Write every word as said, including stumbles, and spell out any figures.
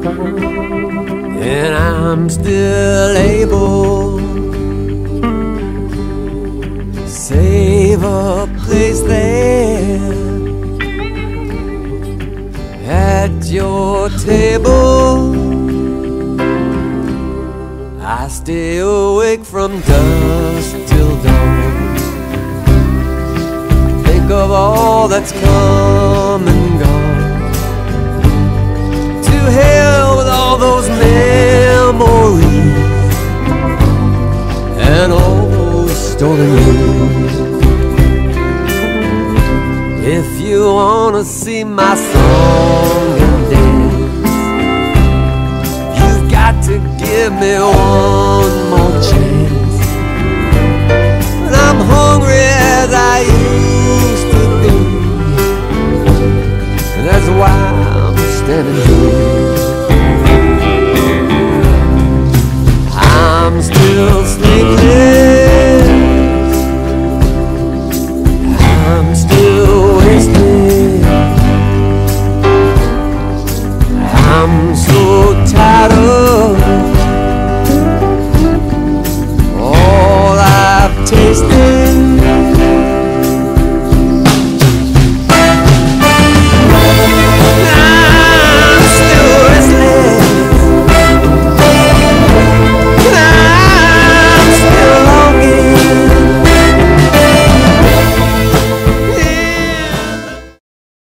and I'm still able to save a place there at your table. I stay awake from dusk till dawn, think of all that's come and gone. To hell with all those memories and all those stolen years. If you wanna see my song and dance, you've got to give me one more chance. And I'm hungry as I used to be, and that's why I'm standing here. I'm still sleeping